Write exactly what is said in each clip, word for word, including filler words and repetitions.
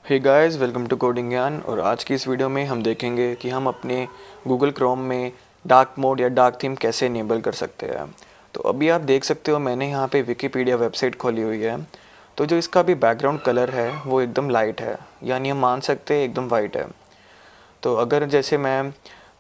Hey guys, welcome to coding Gyan. और आज की इस वीडियो में हम देखेंगे कि हम अपने गूगल क्रोम में डार्क मोड या डार्क थीम कैसे इनेबल कर सकते हैं। तो अभी आप देख सकते हो मैंने यहाँ पे विकिपीडिया वेबसाइट खोली हुई है। तो जो इसका भी बैकग्राउंड कलर है वो एकदम लाइट है, यानी हम मान सकते हैं एकदम वाइट है। तो अगर जैसे मैं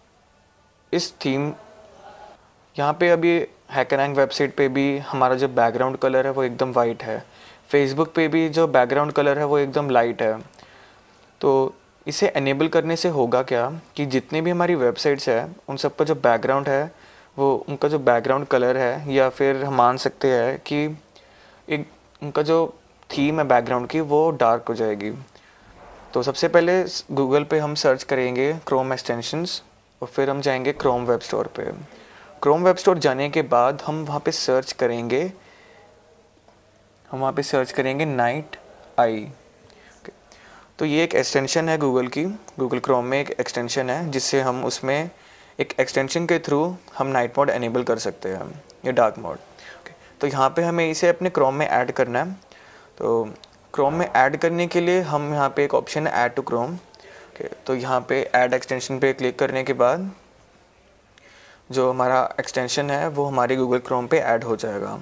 इस थीम यहाँ पे अभी हैकरैंक वेबसाइट पे भी हमारा जो बैकग्राउंड कलर है वो एकदम वाइट है। फेसबुक पे भी जो बैकग्राउंड कलर है वो एकदम लाइट है। तो इसे एनेबल करने से होगा क्या कि जितने भी हमारी वेबसाइट्स है उन सब का जो बैकग्राउंड है वो उनका जो बैकग्राउंड कलर है, या फिर हम मान सकते हैं कि एक उनका जो थीम है बैकग्राउंड की वो डार्क हो जाएगी। तो सबसे पहले गूगल पे हम सर्च करेंगे क्रोम एक्सटेंशंस और फिर हम जाएंगे क्रोम वेब स्टोर पे। क्रोम वेब स्टोर जाने के बाद हम वहाँ पे सर्च करेंगे हम वहाँ पे सर्च करेंगे नाइट आई। तो ये एक एक्सटेंशन है गूगल की, गूगल क्रोम में एक एक्सटेंशन है जिससे हम उसमें एक एक्सटेंशन के थ्रू हम नाइट मोड एनेबल कर सकते हैं या डार्क मोड। तो यहाँ पे हमें इसे अपने क्रोम में ऐड करना है। तो क्रोम में ऐड करने के लिए हम यहाँ पे एक ऑप्शन है ऐड टू क्रोम। तो यहाँ पे ऐड एक्सटेंशन पे क्लिक करने के बाद जो हमारा एक्सटेंशन है वो हमारी गूगल क्रोम पे ऐड हो जाएगा।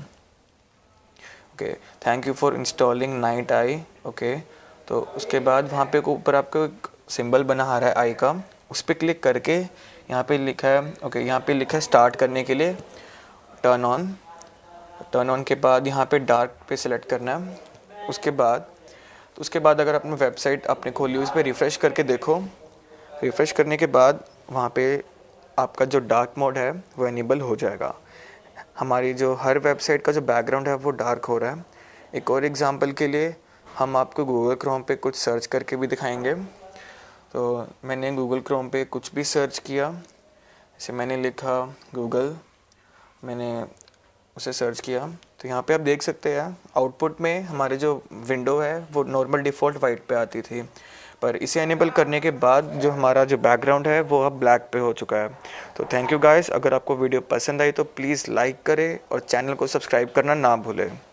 Okay, thank you for installing Night Eye. Okay, तो उसके बाद वहाँ पे ऊपर आपको एक सिंबल बना आ रहा है आई का, उस पर क्लिक करके यहाँ पे लिखा है ओके यहाँ पे लिखा है स्टार्ट करने के लिए टर्न ऑन। टर्न ऑन के बाद यहाँ पे डार्क पे सिलेक्ट करना है। उसके बाद उसके बाद अगर अपनी वेबसाइट आपने खोली उस पर रिफ़्रेश करके देखो। रिफ़्रेश करने के बाद वहाँ पे आपका जो डार्क मोड है वो एनेबल हो जाएगा। हमारी जो हर वेबसाइट का जो बैकग्राउंड है वो डार्क हो रहा है। एक और एग्जांपल के लिए हम आपको गूगल क्रोम पे कुछ सर्च करके भी दिखाएंगे। तो मैंने गूगल क्रोम पे कुछ भी सर्च किया, जैसे मैंने लिखा गूगल, मैंने उसे सर्च किया, तो यहाँ पे आप देख सकते हैं आउटपुट में हमारे जो विंडो है वो नॉर्मल डिफ़ॉल्ट वाइट पे आती थी, पर इसे एनेबल करने के बाद जो हमारा जो बैकग्राउंड है वो अब ब्लैक पे हो चुका है। तो थैंक यू गाइस, अगर आपको वीडियो पसंद आई तो प्लीज़ लाइक करें और चैनल को सब्सक्राइब करना ना भूलें।